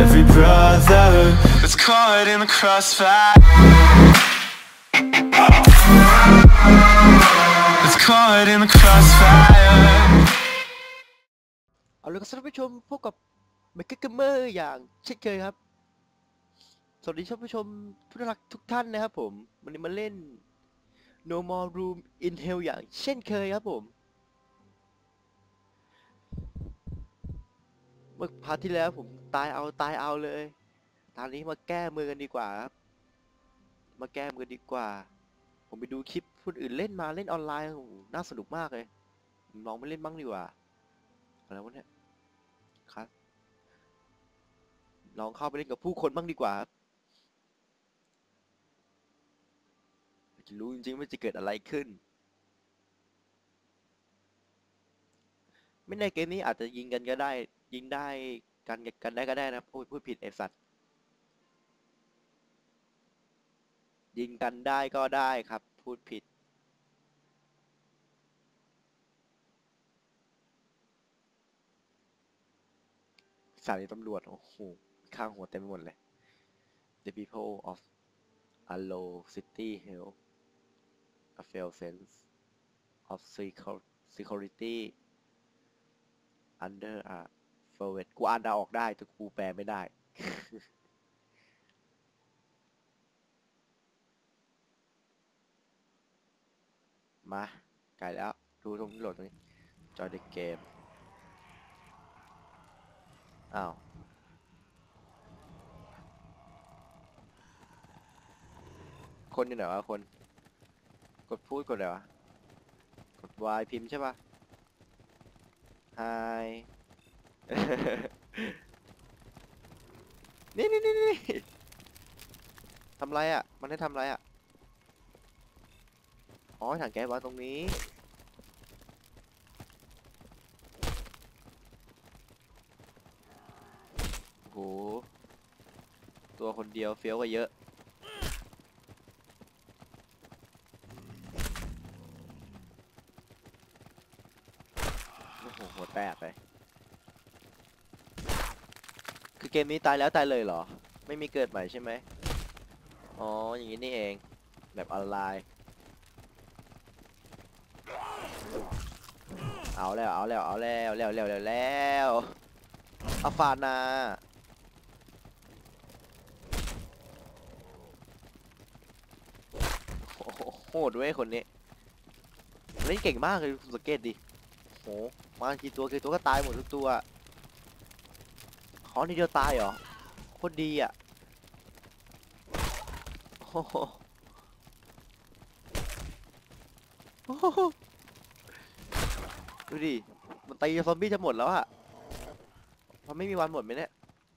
every brother that's caught in the crossfire. That's caught in the crossfire. เอาละครับท่านผู้ชมพบกับเมกะเกมเมอร์อย่างเช่นเคยครับสวัสดีท่านผู้ชมทุกท่านนะครับผมวันนี้มาเล่น No More Room in Hell อย่างเช่นเคยครับผมเมื่อพาร์ทที่แล้วผมตายเอาเลยตอนนี้มาแก้มือกันดีกว่าครับมาแก้มือดีกว่าผมไปดูคลิปคนอื่นเล่นมาเล่นออนไลน์โอ้โหน่าสนุกมากเลยลองไปเล่นบ้างดีกว่าอะไรวะเนี่ยครับลองเข้าไปเล่นกับผู้คนบ้างดีกว่าจะรู้จริงๆว่าจะเกิดอะไรขึ้นไม่ในเกมนี้อาจจะยิงกันก็ได้ยิงได้กันได้ก็ได้นะพูดผิดไอ้สัตว์ยิงกันได้ก็ได้ครับพูดผิดสถานีตำรวจโอ้โหข้างหัวเต็มไปหมดเลย The people of Allo City Hell a failed sense of security under a forward กูอ่านออกได้แต่กูแปลไม่ได้ มาไกลแล้วดูตรงนี้โหลดตรงนี้จอยเดอะเกมอ้าวคนอยู่ไหนวะคนกดพูดกดอะไรวะกด Y พิมพ์ใช่ปะ Hi นี่ทำไรอ่ะมันให้ทำไรอ่ะอ๋อถังแก๊สวางตรงนี้โหตัวคนเดียวเฟี้ยวกว่าเยอะโอ้โหหัวแตกเลยคือเกมนี้ตายแล้วตายเลยเหรอไม่มีเกิดใหม่ใช่ไหมอ๋ออย่างนี้นี่เองแบบออนไลน์เอาแล้วอาฟานาโหดเว้ยคนนี้เล่นเก่งมากเลยสังเกตดิโหมากี่ตัวก็ตายหมดทุกตัวขอนี่เดียวตายเหรอโคตรดีอ่ะโอ้โหดูดิมันตีซอมบี้จะหมดแล้วอะมันไม่มีวันหมดไหมเนี่ย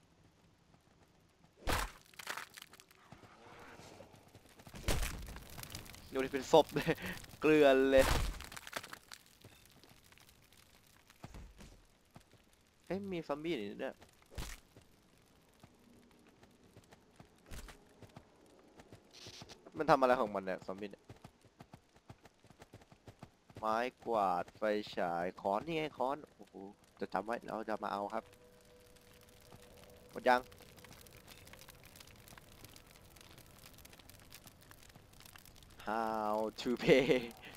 ดูดิเป็นศพเลยเกลือนเลยเฮ้ยมีซอมบี้อยู่นี่เนี่ยมันทำอะไรของมันเนี่ยซอมบี้เนี่ยไม้กวาดไฟฉายค้อนนี่ไงค้อนโอ้โหจะจำไว้เราจะมาเอาครับหมดยังHow to pay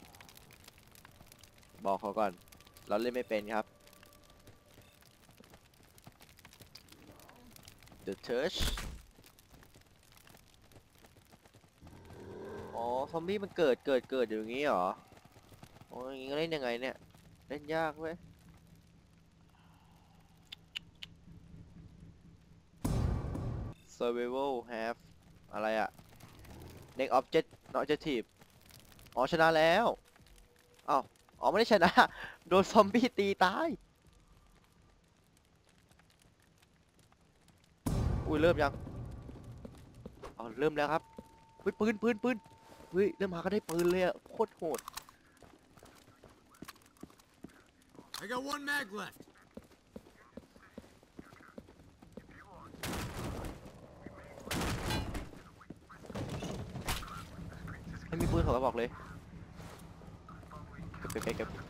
บอกเขาก่อนเราเล่นไม่เป็นครับ The Touch อ๋อซอมบี้มันเกิดอยู่อย่างงี้เหรอโอ้ยอย่างงี้เล่นยังไงเนี่ยเล่นยากเว้ย Survival have อะไรอะ Next objective อ๋อชนะแล้วอ้าวอ๋อไม่ได้ชนะโดนซอมบี้ตีตายอุ้ยเริ่มยังอ๋อเริ่มแล้วครับอุ้ยปืนเฮ้ยเริ่มหาก็ได้ปืนเลยอะโคตรโหด I got one mag left. ไม่มีปืนเขาก็บอกเลยเก็บ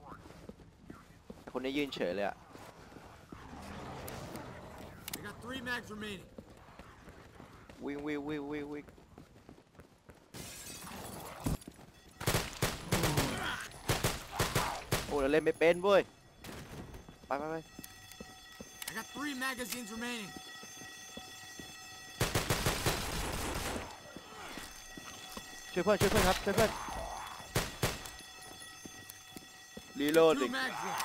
คนนี้ยืนเฉยเลยอะ I got 3 mags remaining. วิ่งวิ่งวิ่งวิ่งวิ่งโอ้เราเล่นไม่เป็นเว้ยไปไปไป I got 3 magazines remaining. ช่วยเพื่อนช่วยเพื่อนครับช่วยเพื่อนรีโหลด 2 ดิ mags left.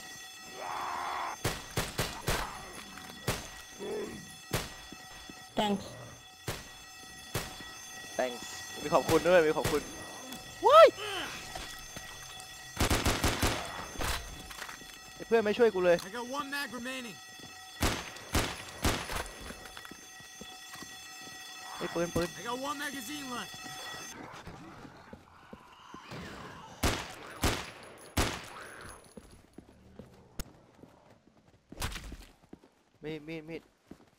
thanks thanks มีขอบคุณด้วยมีขอบคุณว้ายไอ้เพื่อนไม่ช่วยกูเลย I got 1 mag remaining. ไอ้ปืนปืน I got 1 magazine left. มีด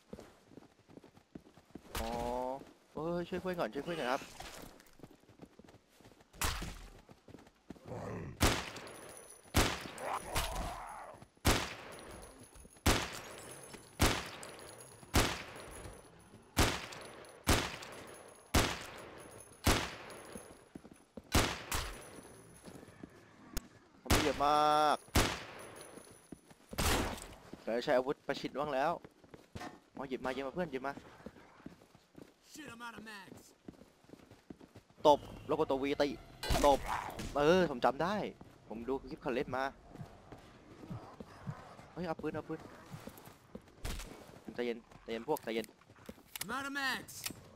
อ๋อเออช่วยเพื่อนก่อนช่วยเพื่อนก่อนครับผมเยอะมากเราใช้อาวุธประชิดบ้างแล้วมาหยิบมาเพื่อนหยิบมา Shit, I'm out of mags. ตบแล้วก็ตัววีตีตบผมจำได้ผมดูคลิปเขาเล่นมาเฮ้ยเอาปืนใจเย็นพวกใจเย็น I'm out of mags.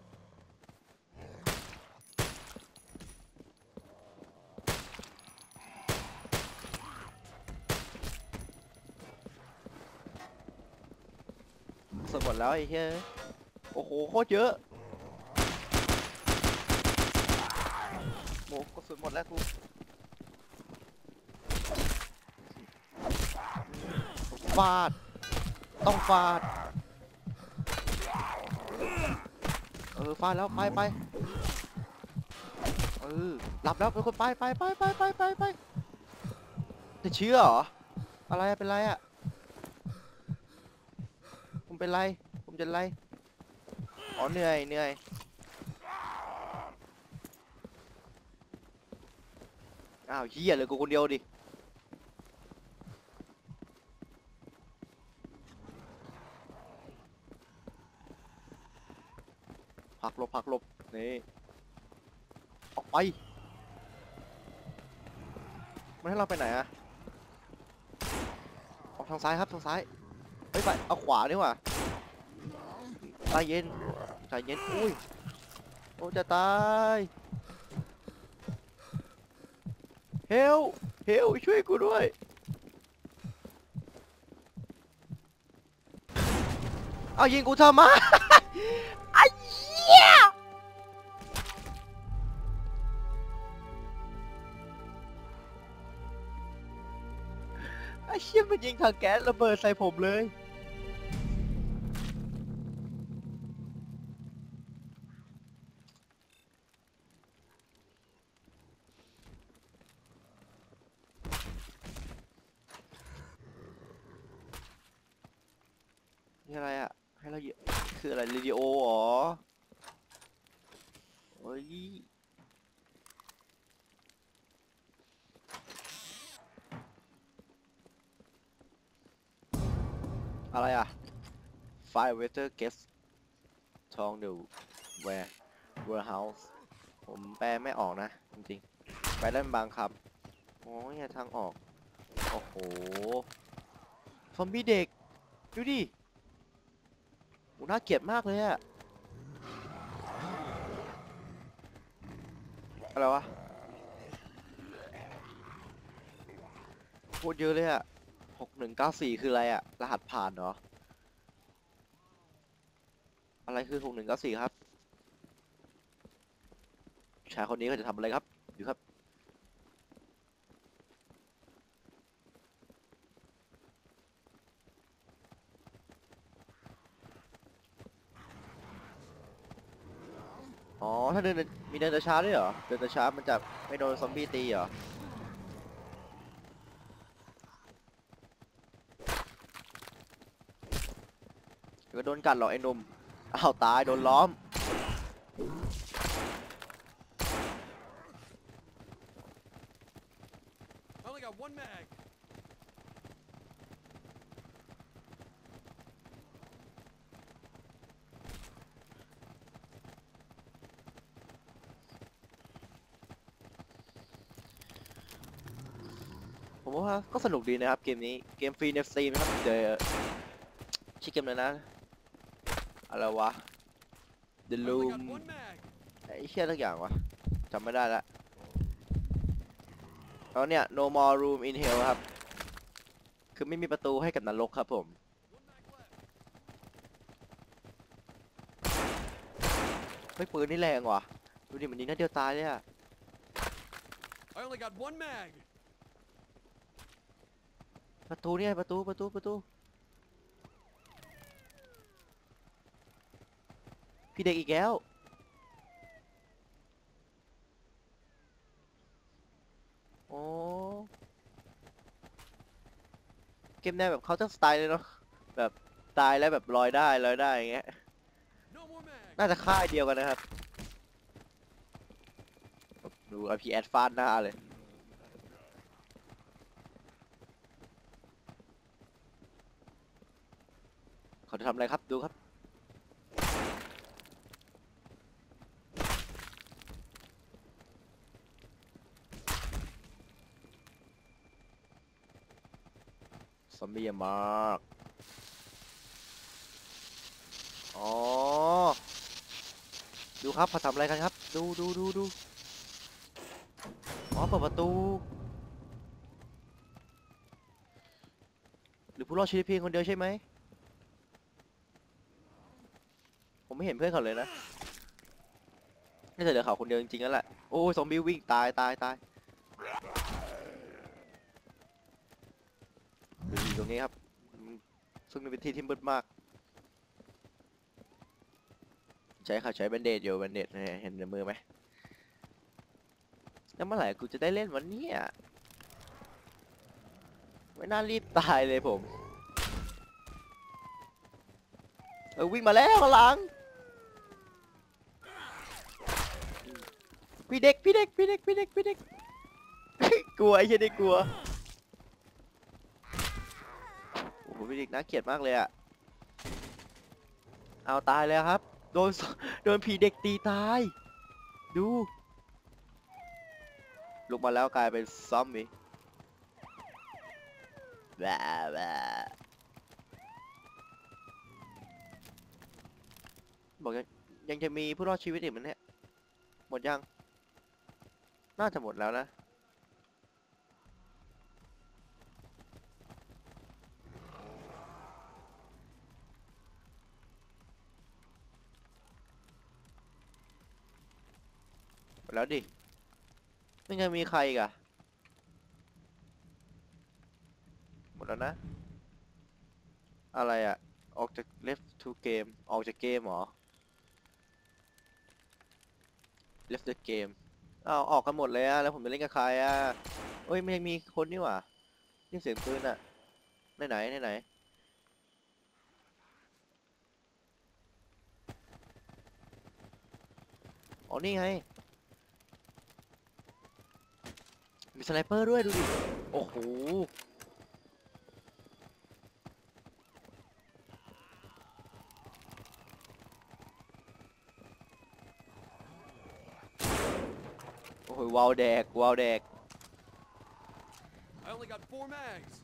สมหมดแล้วไอ้เหี้ยโอ้โหโคตรเยอะโอ้กระสุนหมดแล้วกูฟาดต้องฟาดฟาดแล้วไปหลับแล้วเป็นคนไปจะเชื่อเหรออะไรเป็นไรอะผมเป็นไรผมจะไรอ๋อเหนื่อยอ้าวเหี้ยเลยกูคนเดียวดิผักหลบนี่ออกไปมันให้เราไปไหนอะออกทางซ้ายครับทางซ้ายไปเอาขวาดีกว่าใจเย็นอุ้ยโอ้จะตายเฮลช่วยกูด้วยเอายิงกูทำไม ไอ้เหี้ยมันยิงถังแก๊สระเบิดใส่ผมเลยนี่อะไรอ่ะให้เราคืออะไรเรดิโอเหรอเฮ้ยอะไรอ่ะ Fire Water Guest ทองเด Warehouse ผมแปลไม่ออกนะจริงๆไปได้บางคำโอ้ยทางออกโอ้โหซอมบี้เด็กดูดิโอ้น่าเกลียดมากเลยอะอะไรวะโคตรเยอะเลยอะ6194คืออะไรอะรหัสผ่านเหรออะไรคือ6194ครับชายคนนี้เขาจะทำอะไรครับดูครับอ๋อถ้ามีเดินช้าด้วยเหรอเดินช้ามันจะไม่โดนซอมบี้ตีเหรอเดี๋ยวก็โดนกัดหรอกไอ้หนุ่มอ้าวตายโดนล้อม I only got one mag. ผมว่าก็สนุกดีนะครับเกมนี้เกมฟรีในสตรีมนะครับเดี๋ยวชื่อเกมเลยนะอะไรวะ The I only Loom got one mag. ไอ้เชี่ยทุกอย่างวะจำไม่ได้ละแล้วเนี่ย No More Room in Hell ครับคือไม่มีประตูให้กับนรกครับผม One mag left. เฮ้ยปืนนี่แรงว่ะดูดิมันยิงนัดเดียวตายเลยอะ I only got one mag. ประตูเนี่ยประตูพี่เด็กอีกแล้วโอ้เกมแนวแบบเขาจะสไตล์เลยเนาะแบบตายแล้วแบบลอยได้อย่างเงี้ย No more mag. น่าจะค่ายเดียวกันนะครับดู RPS ฟาดหน้าเลยเขาจะทำอะไรครับดูครับซอมบี้มากอ๋อดูครับเขาทำอะไรกันครับดูอ๋อเปิดประตูหรือผู้รอดชีวิตเพียงคนเดียวใช่ไหมผมไม่เห็นเพื่อนเขาเลยนะน่าจะเหลือเขาคนเดียวจริงๆนั่นแหละโอ้ยซอมบี้วิ่งตายอยู่ตรงนี้ครับซึ่งเป็นที่ที่มืดมากใช้แบนเดดอยู่แบนเดดเห็นในมือไหมแล้วเมื่อไหร่กูจะได้เล่นวันนี้ไม่น่ารีบตายเลยผมวิ่งมาแล้วข้างหลังพี่เด็ก กลัวไอ้เหี้ยได้กลัวโอ้โหพี่เด็กน่าเกลียดมากเลยอะเอาตายแล้วครับโดนผีเด็กตีตายดูลุกมาแล้วกลายเป็นซอมบี้แบะบอกยังจะมีผู้รอดชีวิตอีกมั้ยเนี่ยหมดยังน่าจะหมดแล้วนะหมดแล้วดิไม่ยังมีใครอีกอะหมดแล้วนะอะไรอะออกจาก left to game ออกจากเกมเหรอ left the game อ้าวออกกันหมดเลยอะแล้วผมจะเล่นกับใครอะเอ้ยมันยังมีคนนี่หว่านี่เสียงปืนอะไหนอ๋อนี่ไงมีสไนเปอร์ด้วยดูดิโอ้โหโอ้โหวาวแดก I only got 4 mags.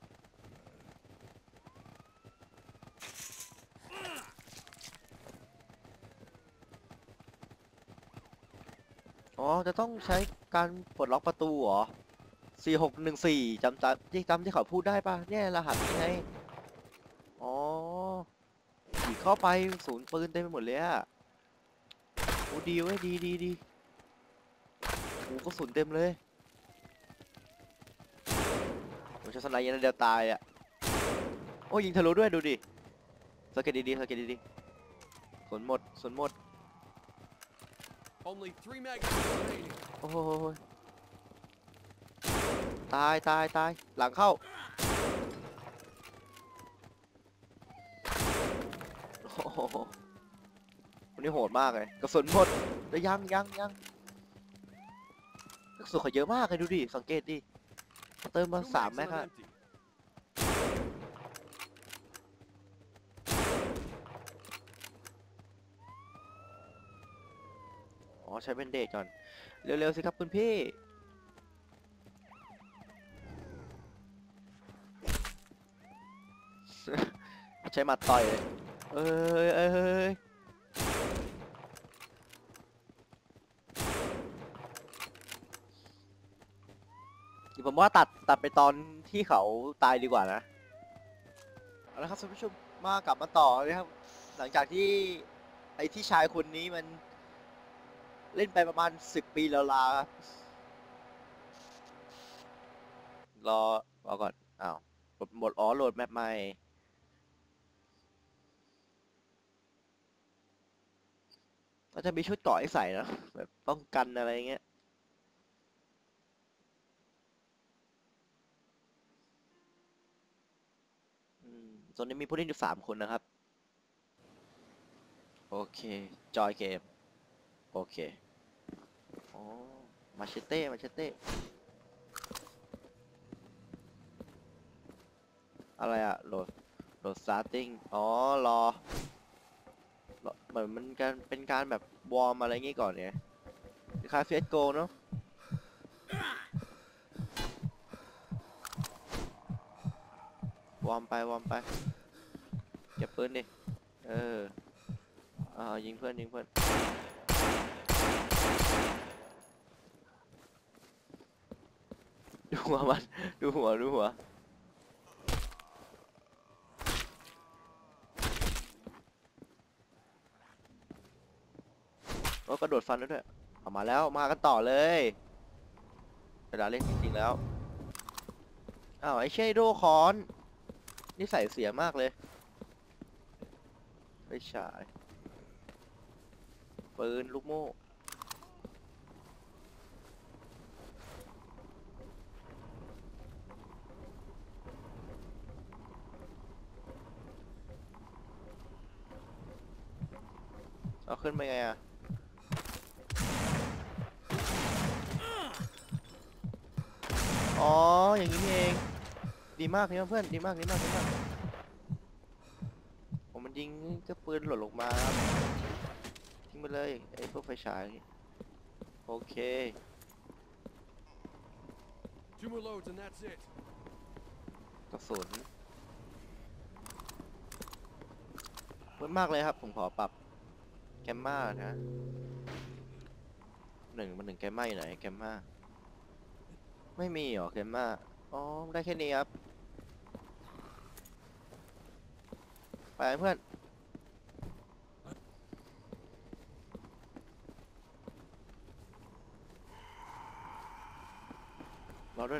อ๋อจะต้องใช้การปลดล็อกประตูเหรอ4614จำที่เขาพูดได้ปะเนี่ยรหัสยังไงอ๋อผีเข้าไปศูนย์ปืนเต็มไปหมดเลยอะโอ้ดีเว้ยดีโอ้ก็ศูนย์เต็มเลยผมใช้สไนเปอร์เดียวตายอะโอ้ยิงทะลุด้วยดูดิสเก็ตดีสนหมด Only 3 mags remaining. โอ้โหตายหลังเข้าโอ้โหคนนี้โหดมากเลยกระสุนหมดแต่ยังกระสุนเขาเยอะมากเลยดูดิสังเกตดิเติมมา Two 3 mags แม็ก and อะ I'm empty. อ๋อใช้เป็นเดทก่อนเร็วๆสิครับคุณพี่ ใช้หมัดต่อยเลยเอ้ยเดี๋ยวผมว่าตัดไปตอนที่เขาตายดีกว่านะเอาละครับท่านผู้ชมกลับมาต่อเลยครับ หลังจากที่ไอ้ที่ชายคนนี้มันเล่นไปประมาณ10 ปีแล้วลาครับรอก่อนอ้าวโหลดแมปใหม่ก็จะมีชุดเกราะให้ใส่นะแบบป้องกันอะไรเงี้ยตอนนี้มีผู้เล่นอยู่3 คนนะครับโอเคจอยเกมโอเคอ๋อมาเชเต้อะไรอะโหลด starting อ๋อรอเหมือนมันเป็นการแบบวอร์มอะไรงี้ก่อนเนี่ยคล้าย CSGO เนอะวอร์มไปเก็บปืนดิยิงเพื่อนดูหัวมันดูหัวแล้วกระโดดฟันด้วยออกมาแล้วมากันต่อเลยเวลาเล่นจริงๆแล้วอ้าวไอ้เชโดคอนนิสัยเสียมากเลยไม่ใช่ปืนลูกโม่เอาขึ้นไปไงอะอ๋ออย่างนี้นี่เองดีมากเพื่อนดีมากผมมันยิงก็ปืนหล่นลงมาครับทิ้งไปเลยไอ้พวกไฟฉายโอเค Two more loads and that's it. กระสุนมืดมากเลยครับผมขอปรับแกมมานะ1 แกมมาอยู่ไหนแกมมาไม่มีหรอแกมมาอ๋อได้แค่นี้ครับไปเพื่อนรอด้วย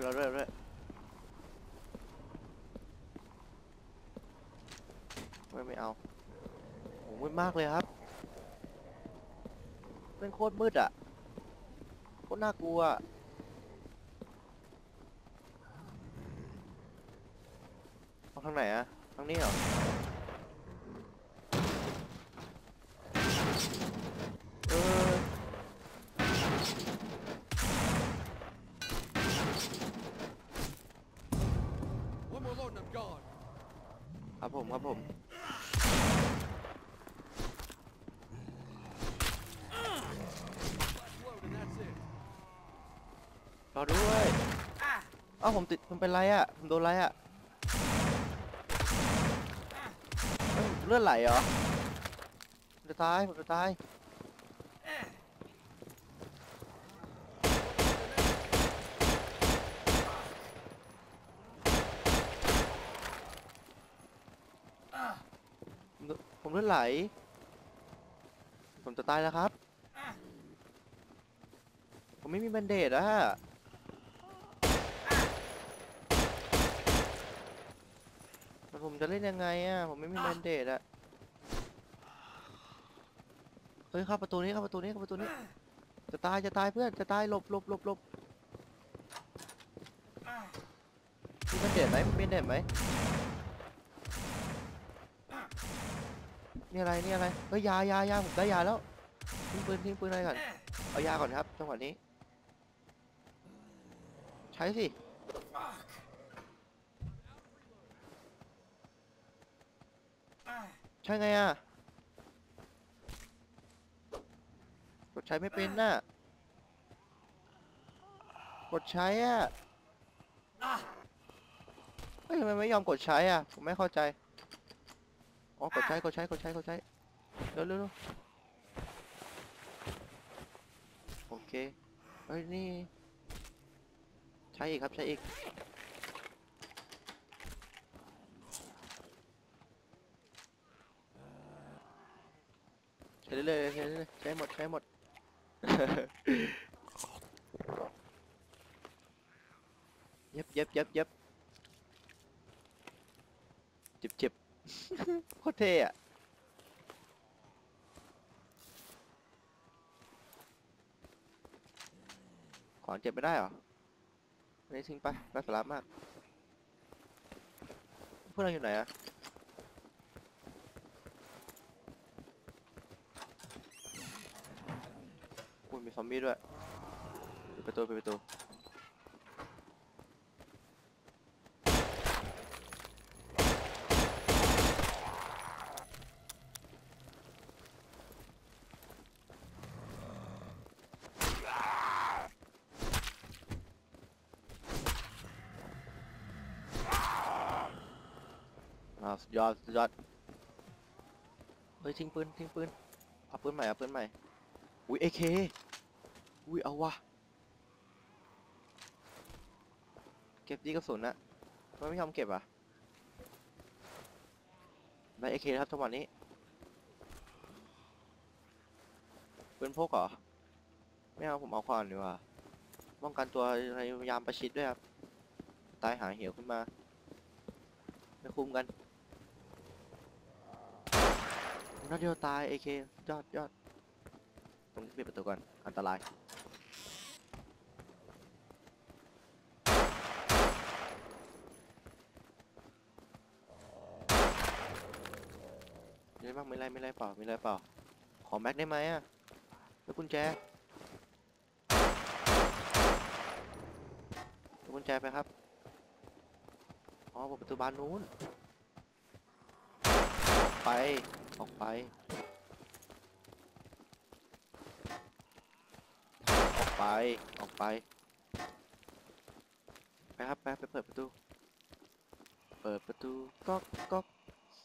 ไม่เอาโอ้มืดมากเลยครับเป็นโคตรมืดอ่ะโคตรน่ากลัวเอาทางไหนอะทางนี้เหรอเออ One more load and I'm gone. ครับผม Last load and that's it. รอด้วยเอ้าผมเป็นไรอ่ะผมโดนไรอ่ะเลือดไหลเหรอผมจะตายผมเลือดไหลผมจะตายแล้วครับผมไม่มีแบนเดดอะแล้วผมจะเล่นยังไงอะผมไม่มีแบนเดดอะเฮ้ยเข้าประตูนี้จะตายเพื่อนจะตายหลบมีแบนเดดไหมนี่อะไรนี่อะไรเฮ้ยยาผมได้ยาแล้วทิ้งปืนอะไรก่อนเอายาก่อนครับจังหวะนี้ใช้สิใช่ไงอ่ะกดใช้ไม่เป็นน่ะกดใช้อ่ะเฮ้ยทำไมไม่ยอมกดใช้อ่ะผมไม่เข้าใจอ๋อกดใช้เร็วโอเคเฮ้ยนี่ใช้อีกครับใช้อีกใช้เรื่อยๆใช้หมด เย็บจิบโคตรเท่อะขวานเจ็บไม่ได้เหรอไม่ทิ้งไปไร้สาระมากเพื่อนเราอยู่ไหนอะคุณมีซอมบี้ด้วยปิดประตูสุดยอดเฮ้ยทิ้งปืนเอาปืนใหม่อุ้ยAKอุ้ยเอาวะเก็บดีกระสุนนะทำไมไม่ยอมเก็บอ่ะได้AKครับจังหวะนี้ปืนพกเหรอไม่เอาผมเอาขวานดีกว่าป้องกันตัวในยามประชิดด้วยครับตายหาเหวขึ้นมาไม่คุ้มกันนัดเดียวตาย AK ยอดต้องปิดประตูก่อนอันตรายมีอะไรบ้างไม่ไรเปล่าขอแม็กได้ไหมอ่ะแล้วกุญแจไปครับอ๋อเปิดประตูบานนู้นออกไปไปครับไปเปิดประตูก๊อก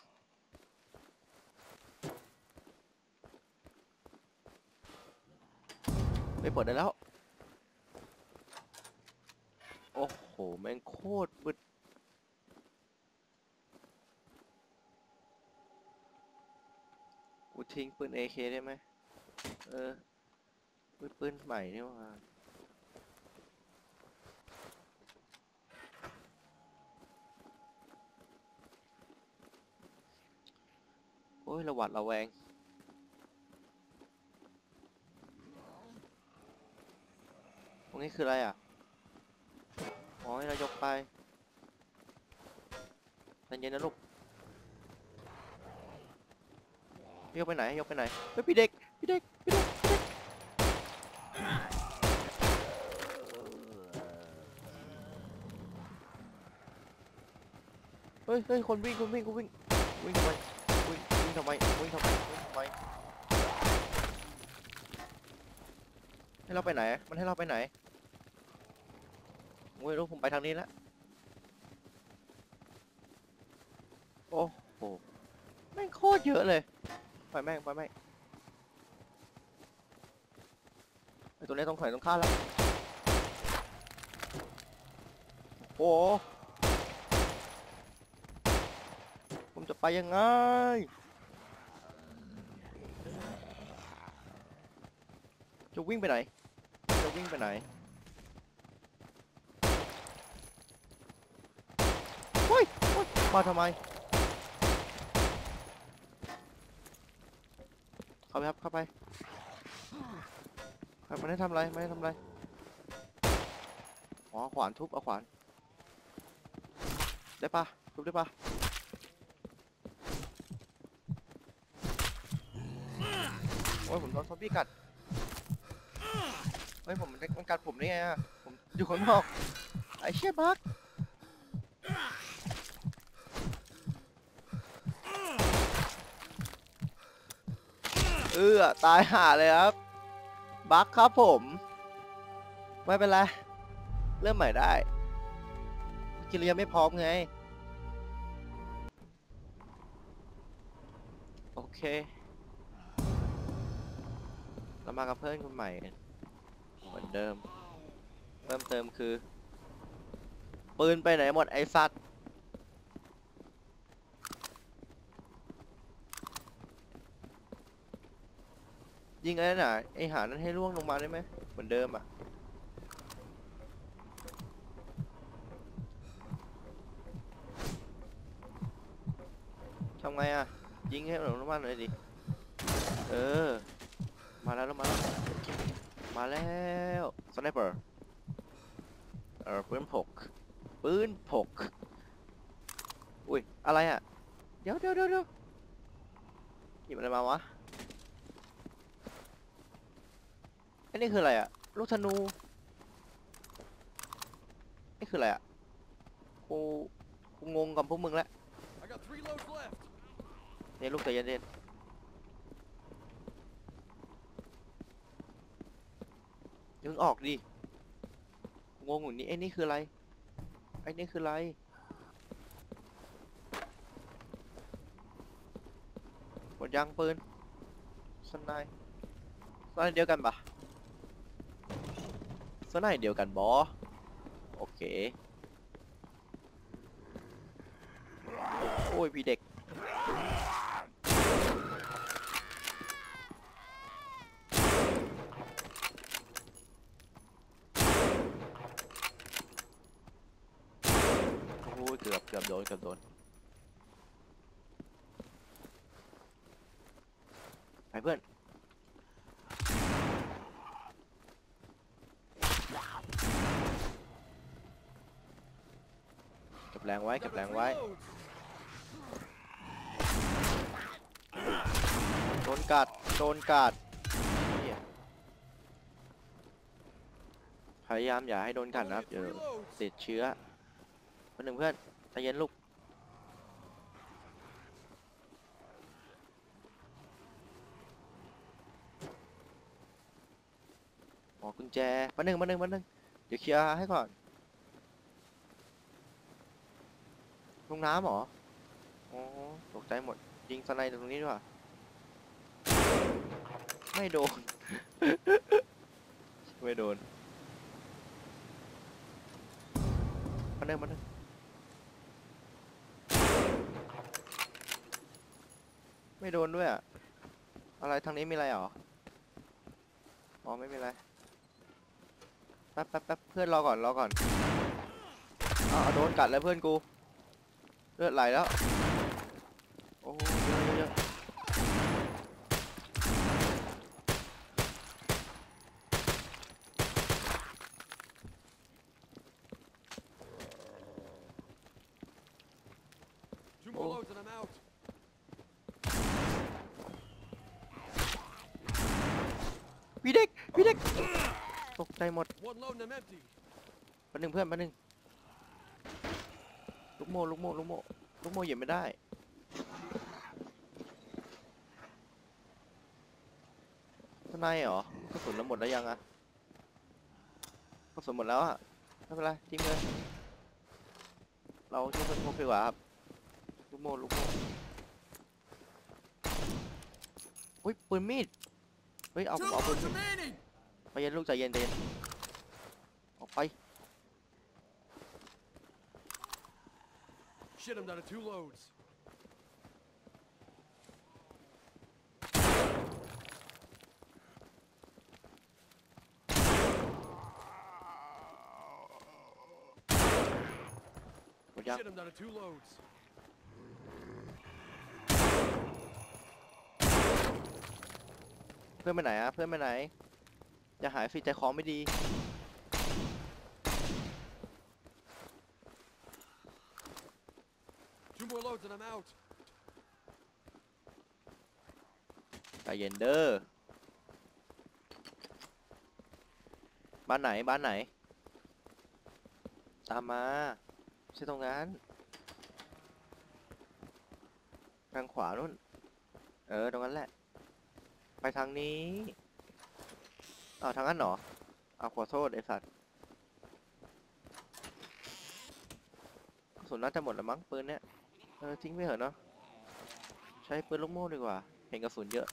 ไปเปิดได้แล้วโอ้โหแม่งโคตรบึดกูทิ้งปืน AK ได้ไหมปืนใหม่นี่ว่าโอ้ยระหวัดระแวงตรงนี้คืออะไรอ่ะอ๋อให้เรายกไปใจเย็นนะลูกยกไปไหนเฮ้ยพี่เด็กเฮ้ยคนวิ่งทำไมวิ่งทำไมให้เราไปไหนมันให้เราไปไหนโอ้ยลูกผมไปทางนี้แล้วโอ้โหแม่งโคตรเยอะเลยไปแม่งไอตัวนี้ต้องถอยต้องฆ่าแล้วโอ้ผมจะไปยังไงจะวิ่งไปไหนเฮ้ยมาทำไมเข้าไปครับมันให้ทำอะไรอ๋อขวานทุบเอาขวานได้ปะทุบได้ปะโอ้ยผมโดนซอมบี้กัดเฮ้ยมันกัดผมได้ไงอะผมอยู่ข้างนอกไอ้เชี่ยบักตายห่าเลยครับบักครับผมไม่เป็นไรเริ่มใหม่ได้กินเรียนไม่พร้อมไงโอเคเรามากับเพื่อนคนใหม่เหมือนเดิมเพิ่มเติมคือปืนไปไหนหมดไอ้สัตว์ยิงไอ้น่ะไอ้หานั้นให้ล่วงลงมาได้ไหมเหมือนเดิมอ่ะทำไงอ่ะยิงให้หลงลงมาหน่อยดิมาแล้วมาแล้วสไนเปอร์ปืนพกอุ้ยอะไรอ่ะเดี๋ยวหยิบอะไรมาวะไอ้นี่คืออะไรอ่ะลูกธนูนี่คืออะไรอ่ะกูงงกับพวกมึงแล้ว I got 3 loads left. เนี่ยลูกใจเย็นยังออกดิงงอยู่นี่ไอ้นี่คืออะไรหมดยางปืนสไนเดียวกันปะสไนเดียวกันบอโอเคโอ้ยพี่เด็กโอ้ยเกือบโดนไปเพื่อนเก็บแรงไว้ Another 3 loads. โดนกัดเหี้ยพยายามอย่าให้โดนกัด Only นะครับ 3 เดี๋ยว loads. ติดเชื้อเพื่อนใจเย็นลูกอ๋อกุญแจมาหนึ่งเดี๋ยวเคลียร์ให้ก่อนลงน้ำเหรออ๋อตกใจหมดยิงสไนด์ตรงนี้ด้วยไม่โดน ไม่โดนมาหนึ่งไม่โดนด้วยอะอะไรทางนี้มีอะไรเหรออ๋อไม่มีอะไรแป๊บเพื่อนรอก่อนโดนกัดแล้วเพื่อนกูเลือดไหลแล้วโอ้เยอะ 2 more loads and I'm out. พี่เด็กตกใจหมด 1 load and I'm empty. มาหนึ่งเพื่อนมาหนึ่งลูกโม่เหยียบไม่ได้ข้างในเหรอกระสุนเราหมดแล้วยังอะกระสุนหมดแล้วอะไม่เป็นไรทิ้งเลยเราช่วยเพื่อนพกดีกว่าครับลูกโม่อุ้ยปืนมีดเฮ้ยเอา 2 ปืน loads มีด remaining. ใจเย็นลูกใจเย็นออกไป Shit, I'm down to 2 loads. หมดยัง Shit, I'm down to 2 loads. เพื่อนไปไหนอะอย่าหายสิใจคอไม่ดี 2 more loads and I'm out. ใจเย็นเด้อบ้านไหนบ้านไหนตามมาใช่ตรงนั้นทางขวานู่นตรงนั้นแหละไปทางนี้อ้าวทางนั้นเหรออ้าวขอโทษไอ้สัตว์กระสุนน่าจะหมดแล้วมั้งปืนเนี้ยทิ้งไปเถอะเนาะใช้ปืนลูกโม่ดีกว่าเห็นกระสุนเยอะ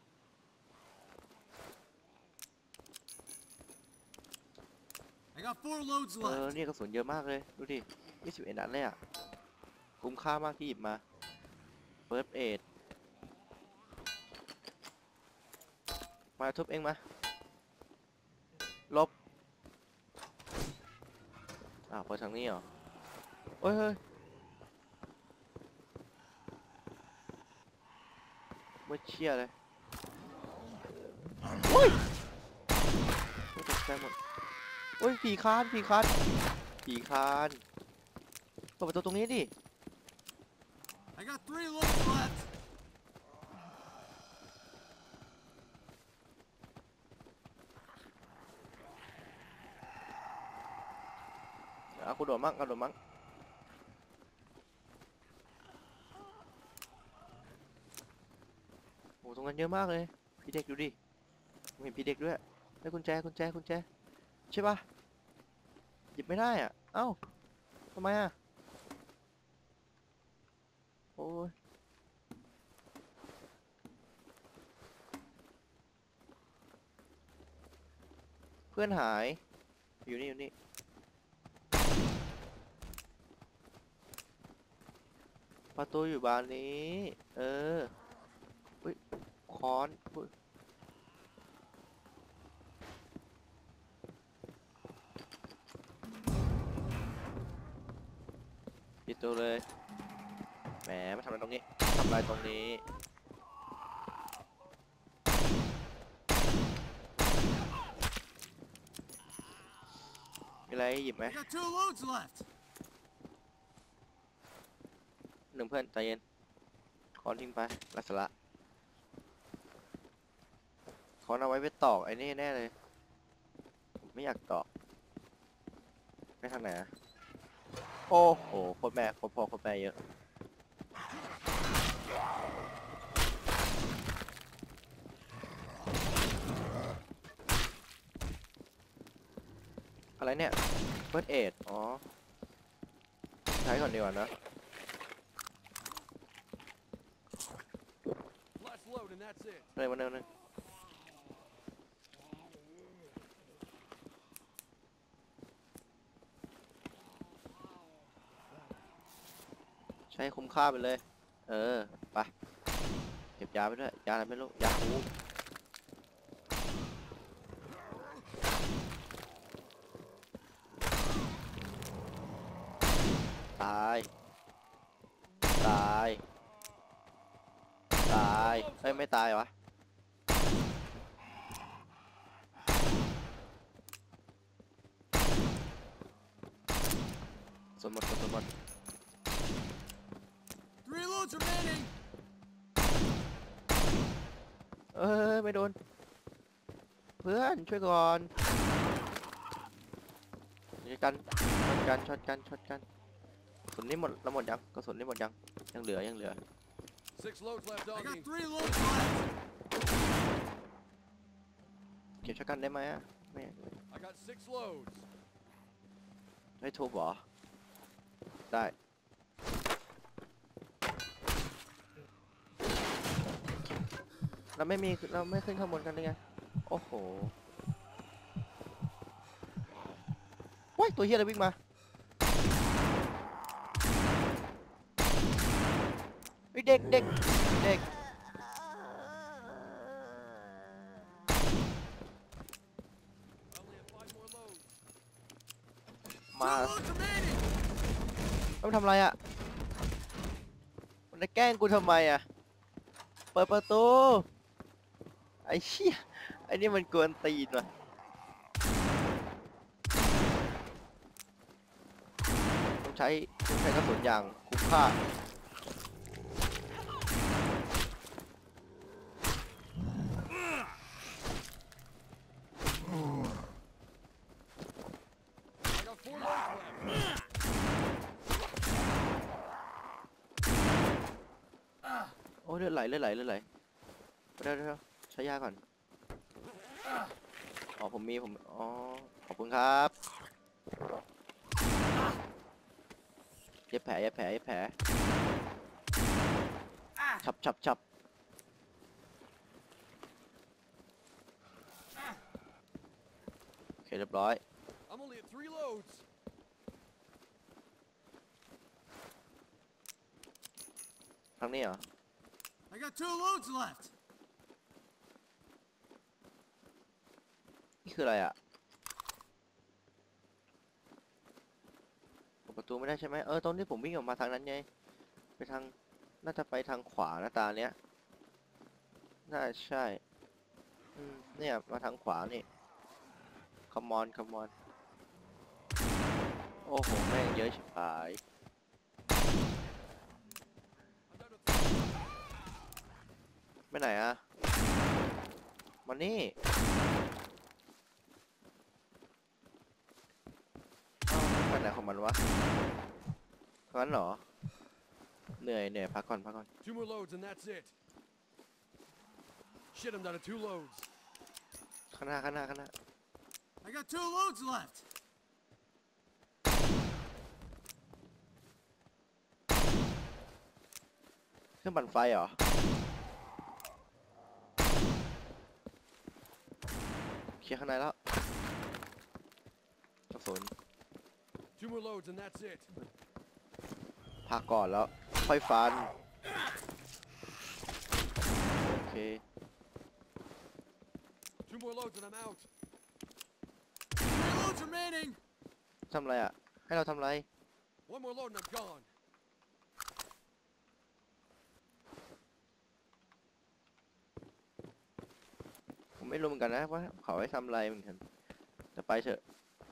I got 4 loads นี่กระสุนเยอะมากเลยดูดิ21 นัดเลยอ่ะคุ้มค่ามากที่หยิบมาเฟิร์สเอดมาทุบเองมาลบเปิดทางนี้เหรอเฮ้ยไม่เชี่ยเลยโอ้ยตกใจหมดโอ้ยผีคานเปิดประตูตรงนี้ดิ I got 3 loads left. กูโดดมั่งโอ้ตรงนั้นเยอะมากเลยพี่เด็กดูดิเห็นพี่เด็กด้วยได้กุญแจใช่ปะหยิบไม่ได้อ่ะเอ้าทำไมอ่ะโอ้ยเพื่อนหายอยู่นี่ประตูอยู่บานนี้อุ้ยค้อนอุ้ยปิดตัวเลยแหมมาทำอะไรตรงนี้ทำอะไรตรงนี้มีอะไรหยิบไหม I got 2 loads left. หนึ่งเพื่อนใจเย็นค้อนทิ้งไปไร้สาระค้อนเอาไว้ไปตอกไอ้นี่แน่เลยผมไม่อยากตอกไปทางไหนอะโอ้โหโคตรแม่โคตรพ่อโคตรแม่เยอะอะไรเนี่ยเฟิร์สเอดอ๋อใช้ก่อนดีกว่านะ Last load and that's it. เร็วใช้คุ้มค่าไปเลยไปเก็บยาไปด้วยยาอะไรไม่รู้ยาคูตายเฮ้ยไม่ตายวะสมหมด 3 loads remaining. ไม่โดนเพื่อนช่วยก่อนช็อตกันกระสุนนี่หมดแล้วหมดยังกระสุนนี่หมดยังเหลือ 6 loads left, I got doggy. 3 loads left. เก็บช็อตกันได้ไหมอะไม่ I got 6 loads. ได้ทุบเหรอได้เราไม่ขึ้นข้างบนกันเลยไงโอ้โหว้ายตัวเฮียอะไรวิ่งมาเด็ก I only have 5 more loads. มา 2 loads remaining. ต้องทำอะไรอ่ะมันจะแกล้งกูทำไมอ่ะเปิดประตูไอ้เชี่ยไอ้นี่มันกวนตีนว่ะต้องใช้กระสุนอย่างคุ้มค่าเลือดไหลเลือดไหลเลือดไหลเดี๋ยวใช้ยาก่อนอ๋อผมอ๋อขอบคุณครับเย็บแผลฉับโอเคเรียบร้อย I'm only at 3 loads. ทางนี้เหรอ I got 2 loads left. นี่คืออะไรอ่ะเปิดประตูไม่ได้ใช่ไหมตรงที่ผมวิ่งออกมาทางนั้นไงไปทางน่าจะไปทางขวานะตาเนี้ยน่าใช่เนี่ยมาทางขวานี่come on โอ้โหแม่งเยอะชิบหาย I'm down to 3. ไปไหนอะมานี่ไปไหนของมันวะงั้นเหรอเหนื่อยพักก่อน 2 more loads and that's it. Shit, I'm down to 2 loads. ข้างหน้า I got 2 loads left. เครื่องปั่นไฟเหรอเคลียร์ข้างในแล้วกระสุน 2 more loads and that's it. พักก่อนแล้วค่อยฟันโอเค 2 more loads and I'm out. 3 loads remaining. ทำอะไรอ่ะให้เราทำอะไร 1 more load and I'm gone. ผมไม่รู้เหมือนกันนะว่าเขาให้ทำอะไรเหมือนกันแต่ไปเถอะ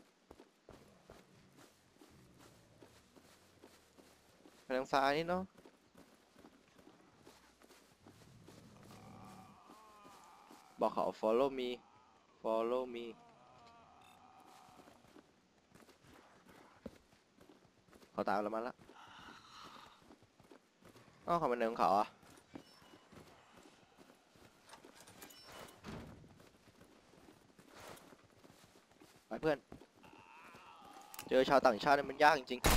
ไปทางซ้ายนี่เนาะบอกเขา follow me เขาตามเรามาแล้วเขาเป็นเรื่องของเขาอ่ะไปเพื่อนเจอชาวต่างชาติเนี่ยมันยากจริง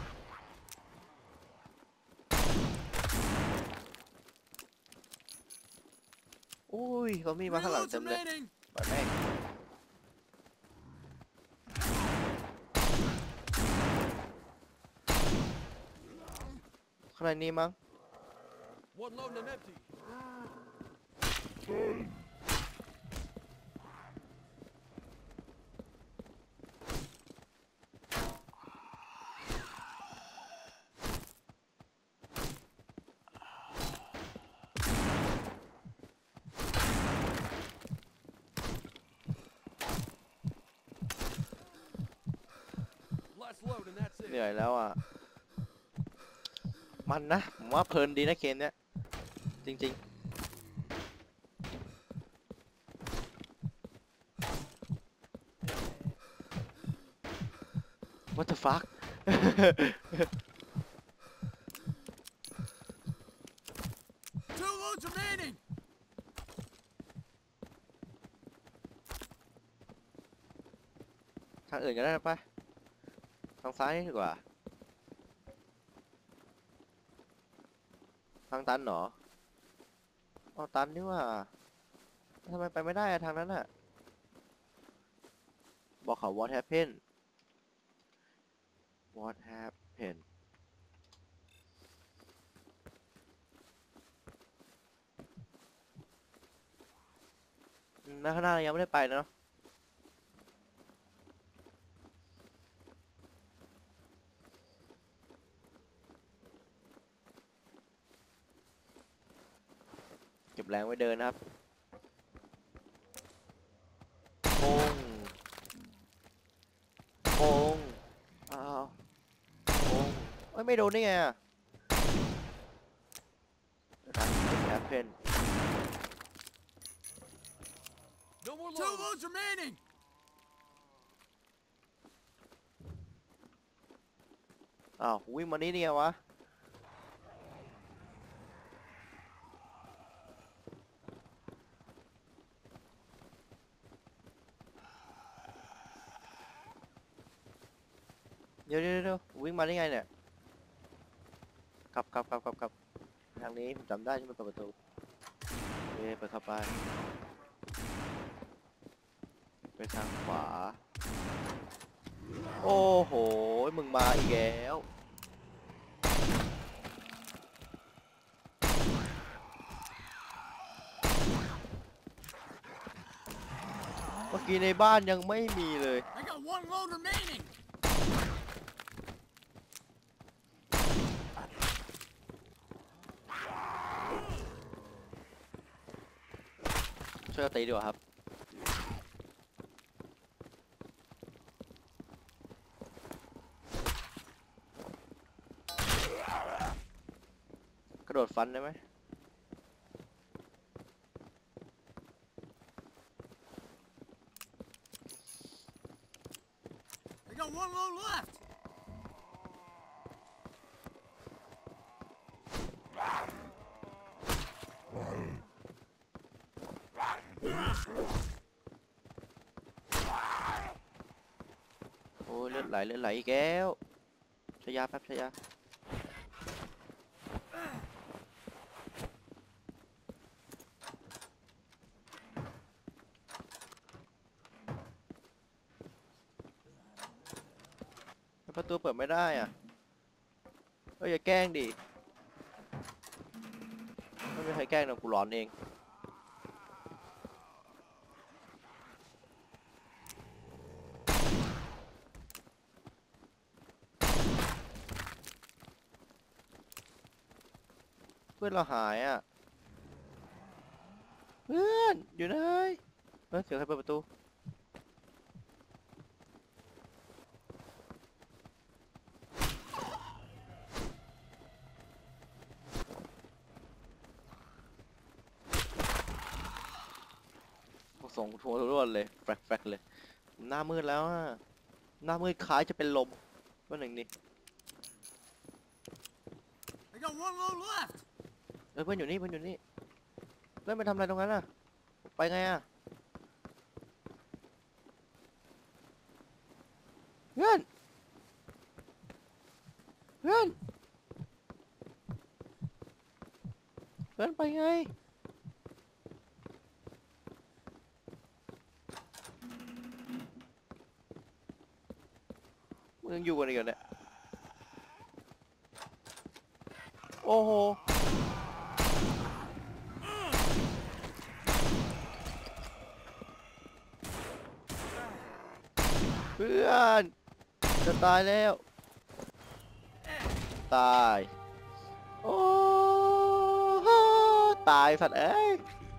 ๆอุ้ยเขามีมาข้างหลัง Reloads เต็มเลย remaining. ไปแม่งข้างในนี้มั้ง 1 load and I'm empty. Last load and that's เหนื่ it. อยแล้วอ่ะมันนะผมว่าเพลินดีนะเกมเนี้ยจริงๆ What the fuck 2 loads remaining. ทางอื่นก็ได้ปะทางซ้ายนี่ดีกว่าทางตันเหรออ๋อตันนี่ว่าทำไมไปไม่ได้อะทางนั้นอะบอกเขา What happened ข้างหน้ายังไม่ได้ไปเนาะเก็บแรงไว้เดินนะครับโป้งอ้าวโป้งไม่โดนได้ไงอะแอปเพน No more 2 loads. loads remaining. อ้าววิ่งมานี่ได้ไงวะเดี๋ยววิ่งมาได้ไงเนี่ยกลับทางนี้ผมจำได้ใช่ไหมเปิดประตูโอเคเปิดเข้าไปไปทางขวาโอ้โหมึงมาอีกแล้วเมื่อกี้ในบ้านยังไม่มีเลย I got one load remaining. ช่วยกันตีดีกว่าครับกระโดดฟันได้ไหม I got one load left. โอ้ยเลือดไหลอีกแล้วชยาแป๊บชยาประตูเปิดไม่ได้อ่ะเอ้ยอย่าแกล้งดิไม่มีใครแกล้งนะกูร้อนเองเพื่อนเราหายอ่ะเพื่อนอยู่ไหนเฮ้ยเสียงใครเปิดประตูส่งทัวร์ทุกวันเลยแฟกเลยหน้ามืดแล้วอ่ะหน้ามืดคล้ายจะเป็นลมว่าหนึ่งนี่ I got one load left. เพื่อนอยู่นี่เพื่อนไปทำอะไรตรงนั้นอ่ะไปไงอ่ะเพื่อนไปไงมึงยังอยู่กันอีกเหรอเนี่ยโอ้โหเพื่อนจะตายแล้วตายโอ้โหตายสัตว์เอ้ย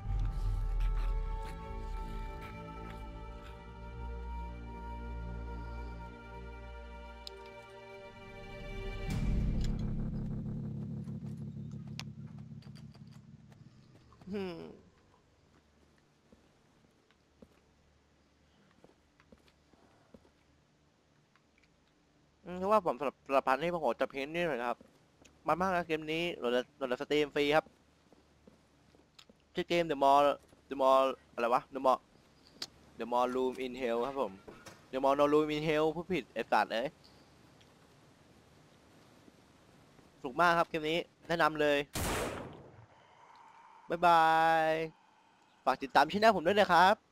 เพราะว่าผมสำหรับพันนี่ผมขอจับเพลงนี่หน่อยนะครับมันมากนะเกมนี้โหลดสตรีมฟรีครับชื่อเกม The Mall อะไรวะ The Mall Room in Hell ครับผม The Mall No Room in Hell ผู้ผิดไอ้สัตว์เอ้ยสนุกมากครับเกมนี้แนะนำเลยบ๊ายบายฝากติดตามช่องผมด้วยนะครับ